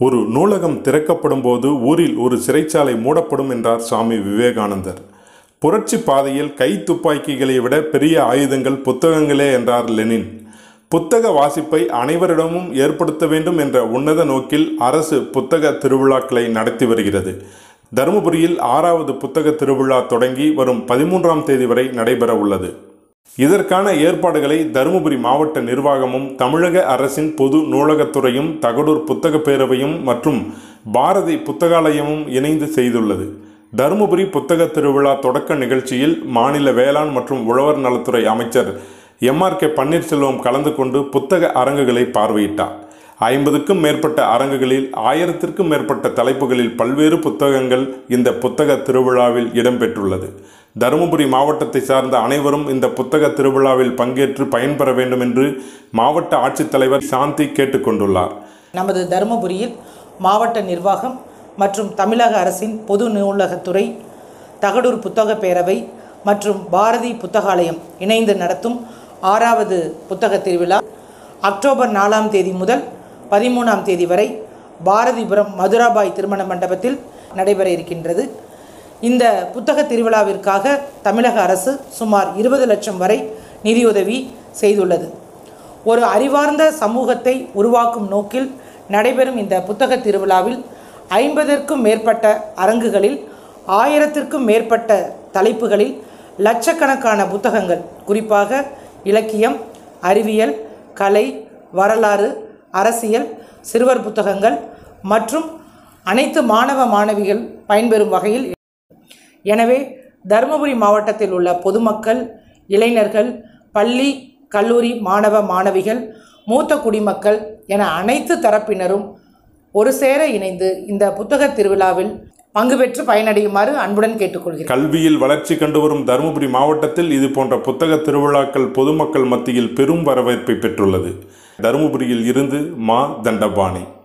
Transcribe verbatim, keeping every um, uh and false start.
ஒரு நூலகம் திறக்கப்படும் போது ஊரில் ஒரு சிறைச்சாலை மூடப்படும் என்றார் சுவாமி விவேகானந்தர். புரட்சி பாதையில் கை துப்பாக்கிகளை விட பெரிய ஆயுதங்கள் புத்தகங்களே என்றார் லெனின். புத்தக வாசிப்பை அனைவரிடமும் ஏற்படுத்த வேண்டும் என்ற உன்னத நோக்கில் அரசு புத்தக திருவிழாக்களை நடத்தி வருகிறது. தருமபுரியில் ஆறாவது புத்தக திருவிழா தொடங்கி வரும் பதிமூன்றாம் தேதி வரை நடைபெற உள்ளது. இதற்கான ஏற்பாடுகளை தருமபுரி மாவட்ட நிர்வாகமும் தமிழக அரசின் பொது நூலகத்துறையும் தகடூர் புத்தக பேரவையும் மற்றும் பாரதி புத்தகாலயமும் இணைந்து செய்துள்ளது. தருமபுரி புத்தக திருவிழா தொடக்க நிகழ்ச்சியில் மாநில வேளாண் மற்றும் உழவர் நலத்துறை அமைச்சர் எம் ஆர் கே பன்னீர்செல்வம் கலந்து கொண்டு புத்தக அரங்குகளை பார்வையிட்டார். ஐம்பதுக்கும் மேற்பட்ட அரங்குகளில் ஆயிரத்திற்கும் மேற்பட்ட தலைப்புகளில் பல்வேறு புத்தகங்கள் இந்த புத்தக திருவிழாவில் இடம்பெற்றுள்ளது. தருமபுரி மாவட்டத்தை சார்ந்த அனைவரும் இந்த புத்தக திருவிழாவில் பங்கேற்று பயன்பெற வேண்டும் என்று மாவட்ட ஆட்சித்தலைவர் சாந்தி கேட்டுக்கொண்டுள்ளார். நமது தருமபுரியில் மாவட்ட நிர்வாகம் மற்றும் தமிழக அரசின் பொது நூலகத்துறை, தகடூர் புத்தக பேரவை மற்றும் பாரதி புத்தகாலயம் இணைந்து நடத்தும் ஆறாவது புத்தக திருவிழா அக்டோபர் நாலாம் தேதி முதல் பதிமூணாம் தேதி வரை பாரதிபுரம் மதுராபாய் திருமண மண்டபத்தில் நடைபெற இருக்கின்றது. இந்த புத்தக திருவிழாவிற்காக தமிழக அரசு சுமார் இருபது லட்சம் வரை நிதியுதவி செய்துள்ளது. ஒரு அறிவார்ந்த சமூகத்தை உருவாக்கும் நோக்கில் நடைபெறும் இந்த புத்தக திருவிழாவில் ஐம்பதற்கும் மேற்பட்ட அரங்குகளில் ஆயிரத்திற்கும் மேற்பட்ட தலைப்புகளில் லட்சக்கணக்கான புத்தகங்கள், குறிப்பாக இலக்கியம், அறிவியல், கலை, வரலாறு, அரசியல், சிறுவர் புத்தகங்கள் மற்றும் அனைத்து மாணவ மாணவிகள் பயன்பெறும் வகையில். எனவே தருமபுரி மாவட்டத்தில் உள்ள பொதுமக்கள், இளைஞர்கள், பள்ளி கல்லூரி மாணவ மாணவிகள், மூத்த குடிமக்கள் என அனைத்து தரப்பினரும் ஒரு சேர இணைந்து இந்த புத்தக திருவிழாவில் பங்கு பெற்று பயனடையுமாறு அன்புடன் கேட்டுக்கொள்கிறேன். கல்வியில் வளர்ச்சி கண்டு வரும் தருமபுரி மாவட்டத்தில் இது போன்ற புத்தக திருவிழாக்கள் பொதுமக்கள் மத்தியில் பெரும் வரவேற்பை பெற்றுள்ளது. தருமபுரியில் இருந்து மா தண்டபாணி.